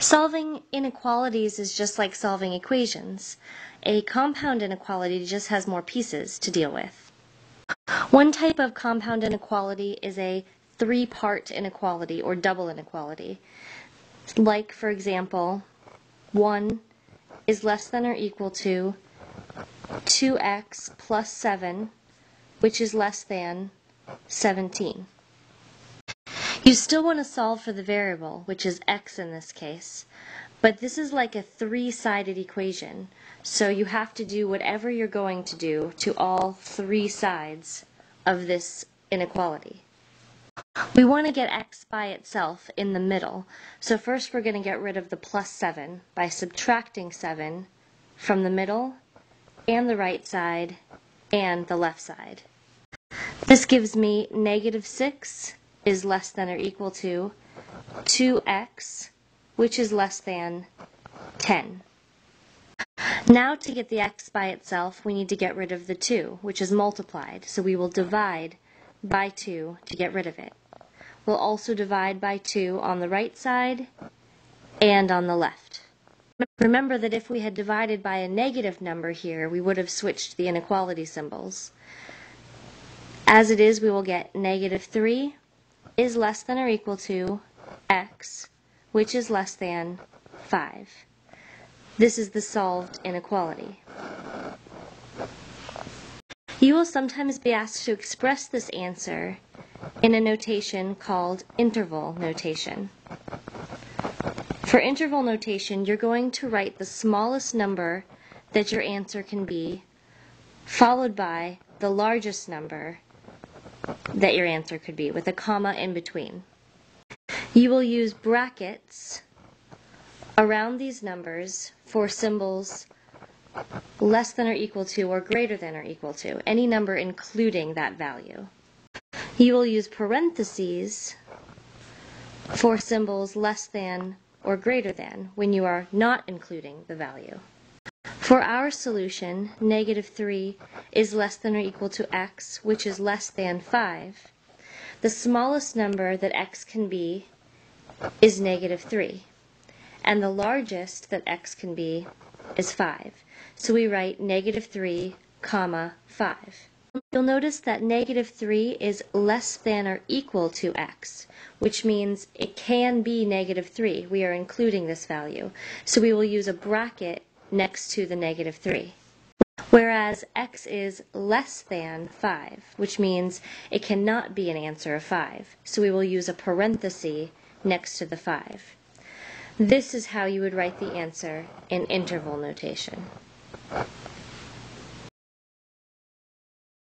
Solving inequalities is just like solving equations. A compound inequality just has more pieces to deal with. One type of compound inequality is a three-part inequality or double inequality. Like, for example, 1 is less than or equal to 2x plus 7, which is less than 17. You still want to solve for the variable, which is x in this case, but this is like a three-sided equation, so you have to do whatever you're going to do to all three sides of this inequality. We want to get x by itself in the middle, so first we're going to get rid of the plus 7 by subtracting 7 from the middle and the right side and the left side. This gives me negative 6 is less than or equal to 2x, which is less than 10. Now to get the x by itself, we need to get rid of the 2, which is multiplied, so we will divide by 2 to get rid of it. We'll also divide by 2 on the right side and on the left. Remember that if we had divided by a negative number here, we would have switched the inequality symbols. As it is, we will get negative 3 is less than or equal to x, which is less than 5. This is the solved inequality. You will sometimes be asked to express this answer in a notation called interval notation. For interval notation, you're going to write the smallest number that your answer can be, followed by the largest number that your answer could be, with a comma in between. You will use brackets around these numbers for symbols less than or equal to or greater than or equal to, any number including that value. You will use parentheses for symbols less than or greater than when you are not including the value. For our solution, negative 3 is less than or equal to x, which is less than 5. The smallest number that x can be is negative 3, and the largest that x can be is 5. So we write negative 3, comma 5. You'll notice that negative 3 is less than or equal to x, which means it can be negative 3. We are including this value. So we will use a bracket next to the negative 3. Whereas x is less than 5, which means it cannot be an answer of 5. So we will use a parenthesis next to the 5. This is how you would write the answer in interval notation.